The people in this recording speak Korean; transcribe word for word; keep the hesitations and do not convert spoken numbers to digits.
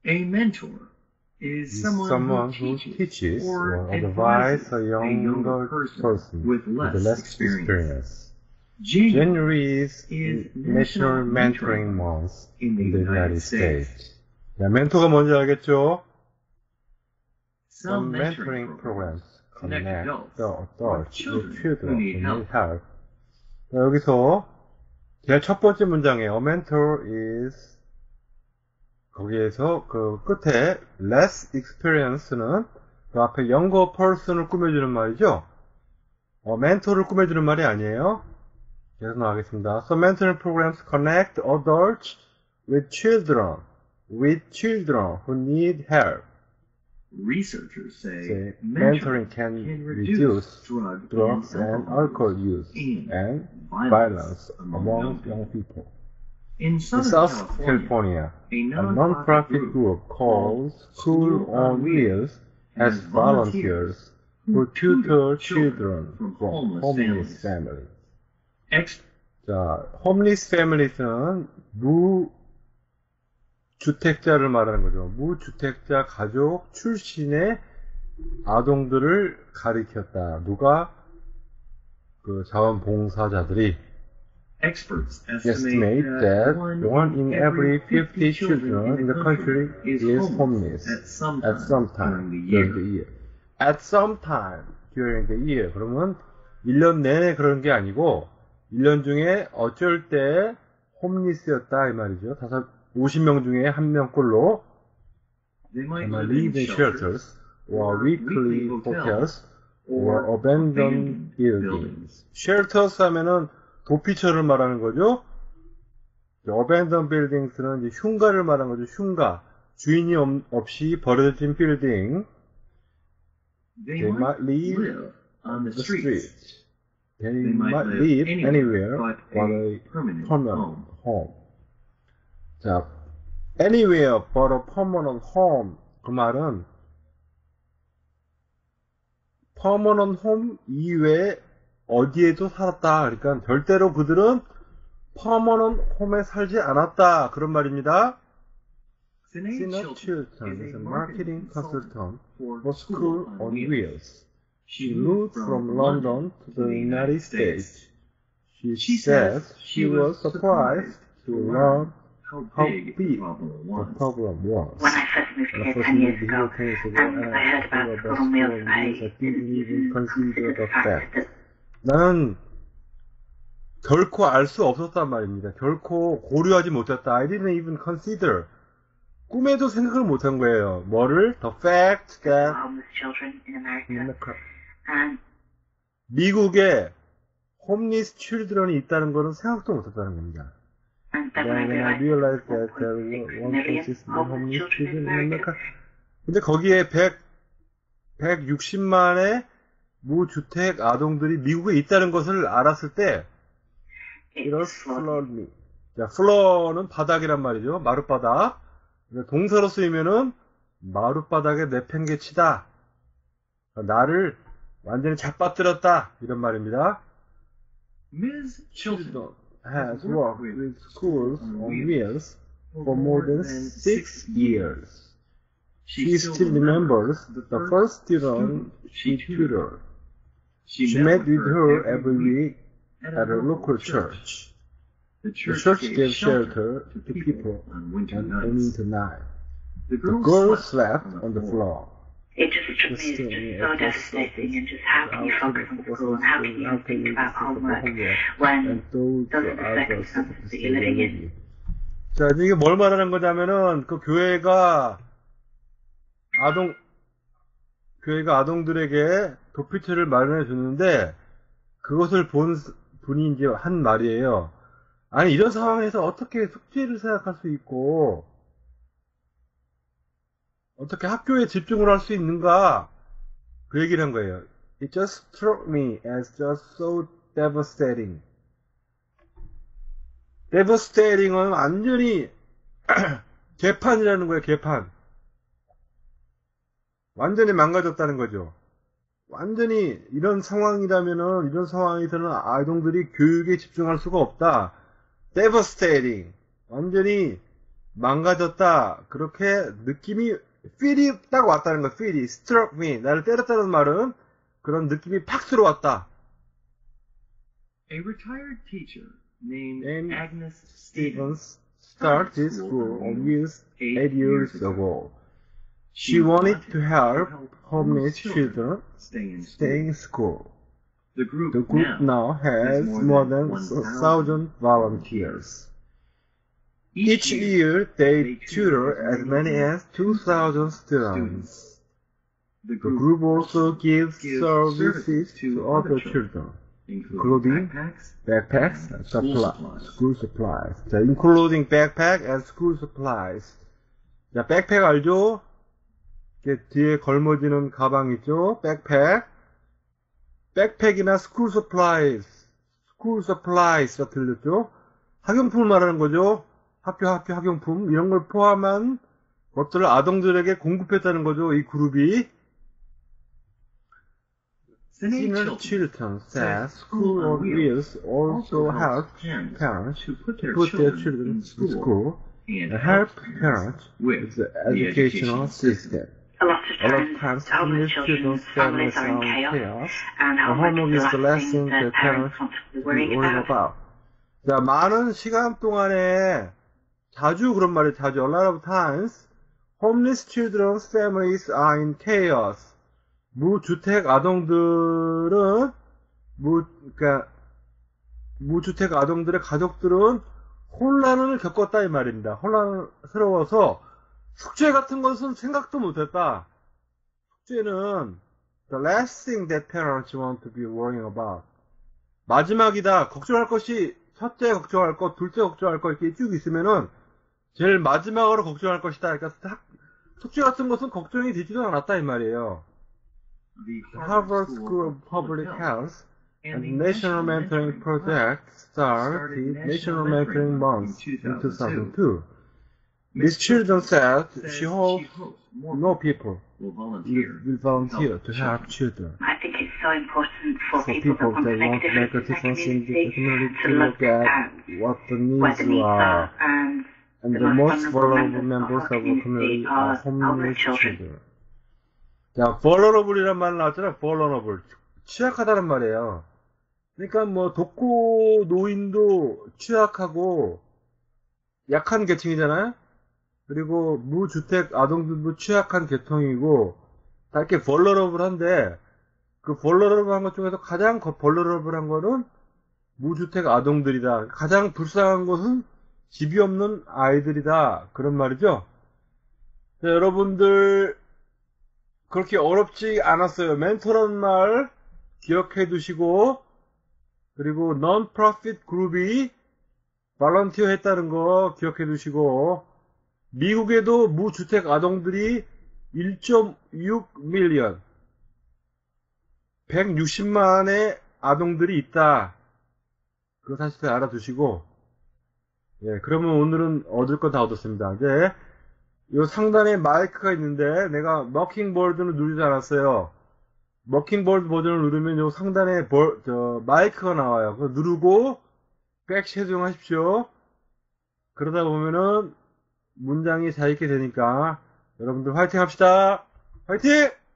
A mentor is is someone, someone who who teaches, teaches or or advises advises a younger person, person with less, with less experience. experience. January January is is National National Mentoring Mentoring Month in the in the United United States. States. 야, 멘토가 뭔지 알겠죠? Some Some mentoring programs connect connect adults the with adults children with who children need who need help. help. 자, 여기서 제일 첫 번째 문장에 a mentor is 거기에서 그 끝에 less experience는 그 앞에 younger person을 꾸며주는 말이죠. 어, 멘토를 꾸며주는 말이 아니에요. 계속 나가겠습니다. So mentoring programs connect adults with children, with children who need help. Researchers say, Say, mentoring mentoring can, can reduce reduce drug drugs and alcohol use and and violence violence among among young young people. In In Southern South California, California, a a non-profit non-profit group group called School on Wheels has has volunteers who tutor children from homeless homeless families. families. Ex- 자, homeless families는 무주택자를 말하는 거죠. 무주택자 가족 출신의 아동들을 가리켰다. 누가? 그 자원봉사자들이 Experts estimate that one in every fifty children in the country is homeless at some at some time during the year. At some time during the year. 그러면 일 년 내내 그런 게 아니고 일 년 중에 어쩔 때 홈리스였다 이 말이죠. 다섯 오십 명 중에 한 명꼴로 They might live live in shelters or weekly hotels or abandoned buildings. shelters 하면은 도피처를 말하는 거죠. abandoned buildings는 이제 흉가를 말하는 거죠. 흉가. 주인이 없이 버려진 빌딩. They, They might live live on the the streets. streets. They, They might, might live live anywhere but but a a permanent permanent home. home. 자, anywhere but a permanent home. 그 말은 permanent home 이외에 어디에도 살았다. 그러니까 절대로 그들은 permanent home에 살지 않았다. 그런 말입니다. Sinead Chilton is a marketing consultant for School on Wheels. She moved from London to the United States. She says she was surprised to learn how big the problem was. When I first moved here ten years ago, and I heard about School on Wheels, I didn't even consider the fact that 나는 결코 알 수 없었단 말입니다. 결코 고려하지 못했다. I didn't even consider. 꿈에도 생각을 못한 거예요. 뭐를? The fact that homeless children in America. And 미국에 homeless children이 있다는 거는 생각도 못했다는 겁니다. And then when Then I I realized realized that there were one point six million homeless children in America. 근데 거기에 백, 백육십만의 무주택 아동들이 미국에 있다는 것을 알았을 때 it floored me. 자, floor는 바닥이란 말이죠. 마룻바닥. 동사로 쓰이면은 마룻바닥에 내팽개치다. 나를 완전히 잡아뜨렸다. 이런 말입니다. Miz Chilton has worked with schools on wheels for more than six years. She still remembers the first student she tutored. She met with her every week at a local church. The church gave shelter to people on winter night. The girls slept on the floor. it just struck me as just so devastating, and just how can you focus on school and how can you even think about homework when those are the circumstances that you're living in. 자, 이게 뭘 말하는 거냐면은 그 교회가 아동 교회가 아동들에게 도피처를 마련해 줬는데 그것을 본 분이 이제 한 말이에요. 아니 이런 상황에서 어떻게 숙제를 생각할 수 있고 어떻게 학교에 집중을 할 수 있는가 그 얘기를 한 거예요. It just struck me as just so devastating. devastating은 완전히 개판이라는 거예요. 개판. 완전히 망가졌다는 거죠. 완전히 이런 상황이라면은 이런 상황에서는 아동들이 교육에 집중할 수가 없다. devastating. 완전히 망가졌다. 그렇게 느낌이, feel이 딱 왔다는 거, feel이. struck me. 나를 때렸다는 말은 그런 느낌이 팍 들어왔다. A retired teacher named named Agnes Stevens Stevens started this school almost eight years ago. She wanted to help homeless children stay in school. The group, The group now has more than one thousand volunteers. Each year, they tutor as many as two thousand students. The The group also gives services to other children, including backpacks and supplies, school supplies. 자, including backpack and school supplies. 자, 백팩 알죠? 이렇게 뒤에 걸머지는 가방 있죠? 백팩. 백팩이나 school supplies, school supplies가 들렸죠? 학용품을 말하는 거죠? 학교, 학교, 학용품, 이런 걸 포함한 것들을 아동들에게 공급했다는 거죠, 이 그룹이. Senior Children says School on Wheels also helps parents to put their children to school and help parents with the educational system. A lot A lot of of times, times, homeless senior children's students' families families are in are in chaos, chaos, and and homework homework is is the the last last thing thing that that parents parents want to be be worrying worrying about. about. 자, 많은 시간 동안에 자주 그런 말이 자주 a lot of times homeless children's families are in chaos. 무주택 아동들은 무 그러니까 무주택 아동들의 가족들은 혼란을 겪었다 이 말입니다. 혼란스러워서 숙제 같은 것은 생각도 못했다. 숙제는 the last thing that parents want to be worrying about. 마지막이다. 걱정할 것이 첫째 걱정할 것, 둘째 걱정할 것 이렇게 쭉 있으면은 제일 마지막으로 걱정할 것이다. 그러니까 숙제 같은 것은 걱정이 되지도 않았다 이 말이에요. The Harvard School of Public Health and the National Mentoring Project started National Mentoring Month in two thousand two. Miss Children said she hopes more people will will, volunteer. will volunteer to help children. I think it's so important for For people, people that want that to make want a to make a difference in difference their in the community community to look at what the where needs the needs are. are, and And the the most most vulnerable vulnerable members of members our community are are homeless homeless children. children. 자, vulnerable이란 말 나왔잖아요. vulnerable. 취약하다는 말이에요. 그러니까 뭐 독거 노인도 취약하고 약한 계층이잖아요. 그리고 무주택 아동들도 취약한 계통이고 다 이렇게 vulnerable한데 그 vulnerable한 것 중에서 가장 vulnerable한 거는 무주택 아동들이다. 가장 불쌍한 것은 집이 없는 아이들이다. 그런 말이죠. 자, 여러분들 그렇게 어렵지 않았어요. 멘토라는 말 기억해 두시고 그리고 non-profit 그룹이 발런티어 했다는 거 기억해 두시고 미국에도 무주택 아동들이 일 점 육 밀리언 백육십만의 아동들이 있다. 그 사실을 알아두시고 예, 그러면 오늘은 얻을 건 다 얻었습니다. 이제 요 상단에 마이크가 있는데 내가 머킹볼드는 누르지 않았어요. 머킹볼드 버전을 누르면 요 상단에 볼, 저, 마이크가 나와요. 그거 누르고 백 세종하십시오. 그러다 보면은 문장이 잘 읽게 되니까 여러분들 화이팅 합시다. 화이팅!